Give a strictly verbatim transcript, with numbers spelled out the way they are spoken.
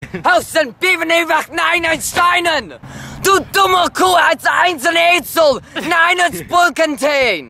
Aus den Bibenewacht, nein, ein Steinen! Du dummer Kuh als einzelne Ezel! Nein, als Bulkenteen!